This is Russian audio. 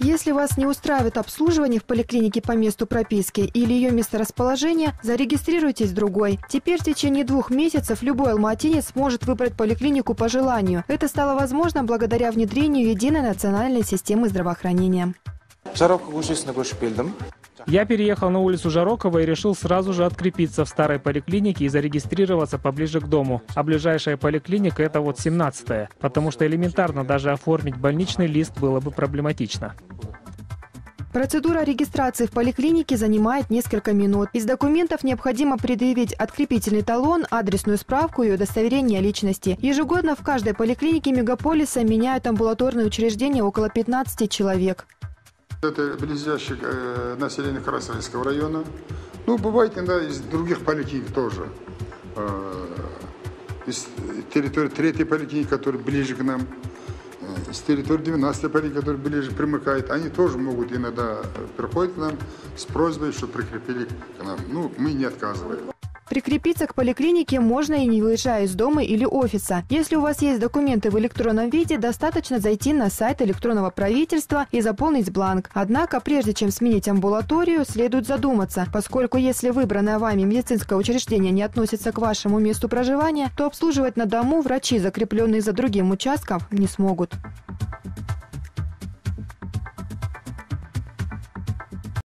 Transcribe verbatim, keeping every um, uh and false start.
Если вас не устраивает обслуживание в поликлинике по месту прописки или ее месторасположение, зарегистрируйтесь в другой. Теперь в течение двух месяцев любой алматинец сможет выбрать поликлинику по желанию. Это стало возможно благодаря внедрению единой национальной системы здравоохранения. Я переехал на улицу Жарокова и решил сразу же открепиться в старой поликлинике и зарегистрироваться поближе к дому. А ближайшая поликлиника – это вот семнадцатая, потому что элементарно даже оформить больничный лист было бы проблематично. Процедура регистрации в поликлинике занимает несколько минут. Из документов необходимо предъявить открепительный талон, адресную справку и удостоверение личности. Ежегодно в каждой поликлинике мегаполиса меняют амбулаторные учреждения около пятнадцати человек. Это близлежащих э, населения Красноярского района. Ну, бывает иногда из других поликлиник тоже. Э, из территории третьей поликлиники, которая ближе к нам, э, с территории двенадцатой поликлиники, которая ближе примыкает, они тоже могут иногда приходить к нам с просьбой, чтобы прикрепили к нам. Ну, мы не отказываем. Прикрепиться к поликлинике можно и не выезжая из дома или офиса. Если у вас есть документы в электронном виде, достаточно зайти на сайт электронного правительства и заполнить бланк. Однако, прежде чем сменить амбулаторию, следует задуматься, поскольку если выбранное вами медицинское учреждение не относится к вашему месту проживания, то обслуживать на дому врачи, закрепленные за другим участком, не смогут.